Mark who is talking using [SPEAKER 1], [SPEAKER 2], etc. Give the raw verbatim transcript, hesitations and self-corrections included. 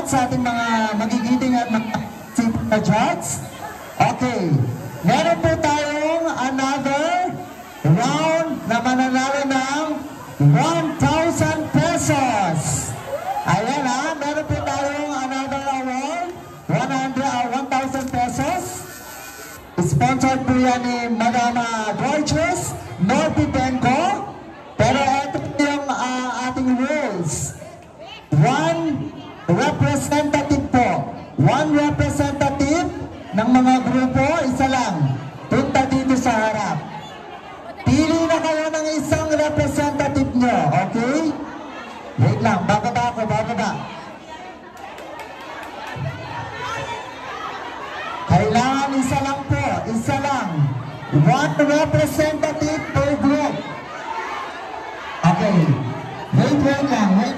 [SPEAKER 1] salamat sa ating mga magigiting at mga judges. Okay, meron po tayong another round na mananalo ng one thousand pesos. Ayan ha, meron po tayong another award, one hundred, uh, one thousand pesos. Sponsored po yan ni Madama Gorgeous Norpitenko. Pero ito po yung uh, ating rules. One representative po. One representative ng mga grupo, isa lang. Punta dito sa harap. Pili na kayo ng isang representative nyo, okay? Wait lang, bababa ako, bababa. Kailangan isa lang po, isa lang. One representative per group. Okay, wait, wait lang, wait